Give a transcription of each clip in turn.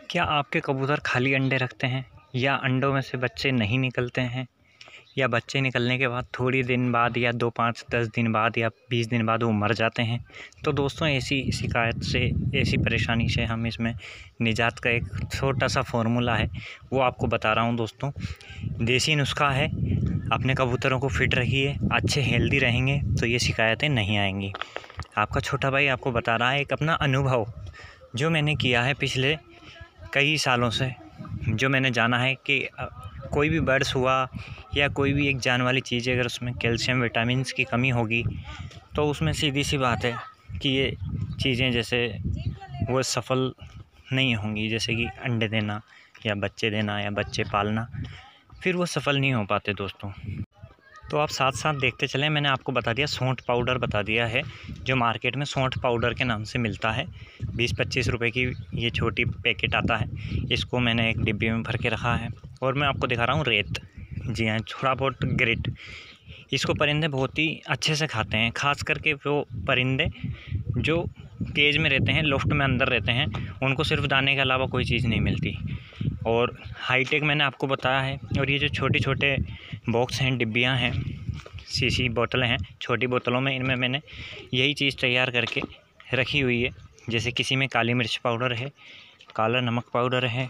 क्या आपके कबूतर खाली अंडे रखते हैं या अंडों में से बच्चे नहीं निकलते हैं या बच्चे निकलने के बाद थोड़ी दिन बाद या 2 5 10 दिन बाद या 20 दिन बाद वो मर जाते हैं। तो दोस्तों ऐसी शिकायत से, ऐसी परेशानी से हम इसमें निजात का एक छोटा सा फ़ॉर्मूला है, वो आपको बता रहा हूँ दोस्तों। देसी नुस्खा है, अपने कबूतरों को फिट रखिए, अच्छे हेल्दी रहेंगे तो ये शिकायतें नहीं आएंगी। आपका छोटा भाई आपको बता रहा है एक अपना अनुभव जो मैंने किया है पिछले कई सालों से, जो मैंने जाना है कि कोई भी बर्ड्स हुआ या कोई भी एक जान वाली चीज़ अगर उसमें कैल्शियम विटामिन्स की कमी होगी तो उसमें सीधी सी बात है कि ये चीज़ें जैसे वो सफल नहीं होंगी, जैसे कि अंडे देना या बच्चे पालना, फिर वो सफल नहीं हो पाते दोस्तों। तो आप साथ साथ देखते चलें। मैंने आपको बता दिया, सौंठ पाउडर बता दिया है जो मार्केट में सौंठ पाउडर के नाम से मिलता है। 20-25 रुपए की ये छोटी पैकेट आता है। इसको मैंने एक डिब्बे में भर के रखा है और मैं आपको दिखा रहा हूँ रेत। जी हाँ, थोड़ा बहुत ग्रिट। इसको परिंदे बहुत ही अच्छे से खाते हैं, ख़ास करके वो परिंदे जो केज में रहते हैं, लोफ्ट में अंदर रहते हैं, उनको सिर्फ दाने के अलावा कोई चीज़ नहीं मिलती। और हाईटेक मैंने आपको बताया है। और ये जो छोटे छोटे बॉक्स हैं, डिब्बियाँ हैं, सीसी बोतलें हैं, छोटी बोतलों में, इनमें मैंने यही चीज़ तैयार करके रखी हुई है। जैसे किसी में काली मिर्च पाउडर है, काला नमक पाउडर है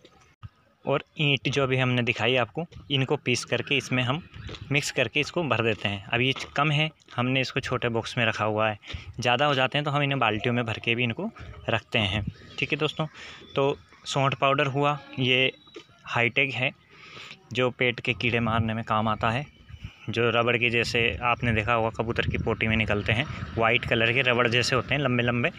और ईंट जो अभी हमने दिखाई आपको, इनको पीस करके इसमें हम मिक्स करके इसको भर देते हैं। अब ये कम है, हमने इसको छोटे बॉक्स में रखा हुआ है। ज़्यादा हो जाते हैं तो हम इन्हें बाल्टियों में भर के भी इनको रखते हैं। ठीक है दोस्तों, तो सौंठ पाउडर हुआ, ये हाईटेक है जो पेट के कीड़े मारने में काम आता है। जो रबड़ के जैसे आपने देखा होगा कबूतर की पोटी में निकलते हैं, वाइट कलर के रबड़ जैसे होते हैं, लंबे लंबे।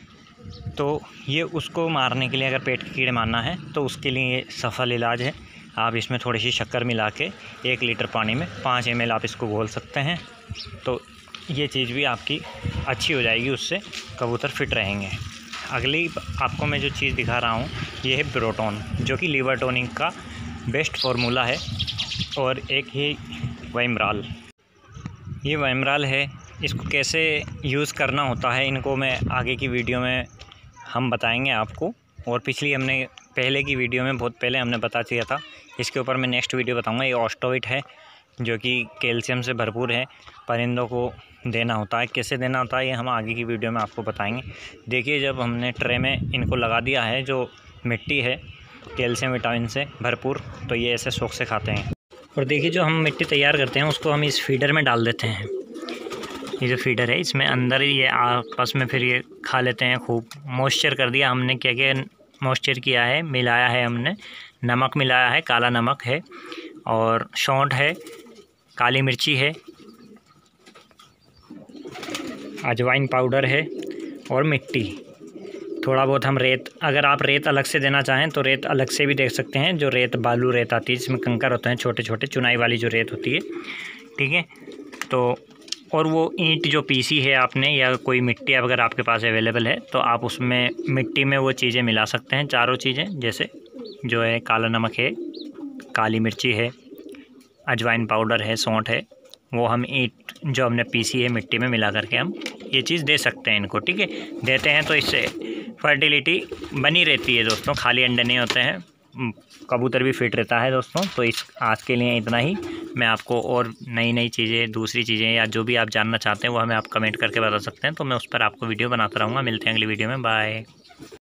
तो ये उसको मारने के लिए, अगर पेट के कीड़े मारना है तो उसके लिए ये सफल इलाज है। आप इसमें थोड़ी सी शक्कर मिला के 1 लीटर पानी में 5 ml आप इसको घोल सकते हैं। तो ये चीज़ भी आपकी अच्छी हो जाएगी, उससे कबूतर फिट रहेंगे। अगली आपको मैं जो चीज़ दिखा रहा हूँ ये है प्रोटोन, जो कि लीवर टोनिंग का बेस्ट फार्मूला है। और एक ही वाइमराल, ये वाइमराल है। इसको कैसे यूज़ करना होता है इनको मैं आगे की वीडियो में हम बताएंगे आपको। और पहले की वीडियो में बहुत पहले हमने बता दिया था, इसके ऊपर मैं नेक्स्ट वीडियो बताऊंगा। ये ऑस्टोविट है जो कि कैल्शियम से भरपूर है, परिंदों को देना होता है। कैसे देना होता है ये हम आगे की वीडियो में आपको बताएंगे। देखिए, जब हमने ट्रे में इनको लगा दिया है, जो मिट्टी है कैल्शियम विटामिन से भरपूर, तो ये ऐसे शौक से खाते हैं। और देखिए, जो हम मिट्टी तैयार करते हैं उसको हम इस फीडर में डाल देते हैं। ये जो फीडर है इसमें अंदर ये आपस में फिर ये खा लेते हैं। खूब मॉइस्चर कर दिया हमने। क्या क्या मॉइस्चर किया है, मिलाया है हमने, नमक मिलाया है, काला नमक है और सौंठ है, काली मिर्ची है, अजवाइन पाउडर है और मिट्टी। थोड़ा बहुत हम रेत, अगर आप रेत अलग से देना चाहें तो रेत अलग से भी दे सकते हैं। जो रेत बालू रेत आती है जिसमें कंकर होते हैं छोटे छोटे, चुनाई वाली जो रेत होती है, ठीक है। तो और वो ईंट जो पीसी है आपने, या कोई मिट्टी अगर आपके पास अवेलेबल है तो आप उसमें मिट्टी में वो चीज़ें मिला सकते हैं, चारों चीज़ें। जैसे जो है काला नमक है, काली मिर्ची है, अजवाइन पाउडर है, सौंठ है, वो हम ईंट जो हमने पीसी है मिट्टी में मिला करके हम ये चीज़ दे सकते हैं इनको। ठीक है, देते हैं तो इससे फर्टिलिटी बनी रहती है दोस्तों, खाली अंडे नहीं होते हैं, कबूतर भी फिट रहता है दोस्तों। तो इस आज के लिए इतना ही। मैं आपको और नई चीज़ें, दूसरी चीज़ें या जो भी आप जानना चाहते हैं वो हमें आप कमेंट करके बता सकते हैं, तो मैं उस पर आपको वीडियो बनाता रहूँगा। मिलते हैं अगली वीडियो में, बाय।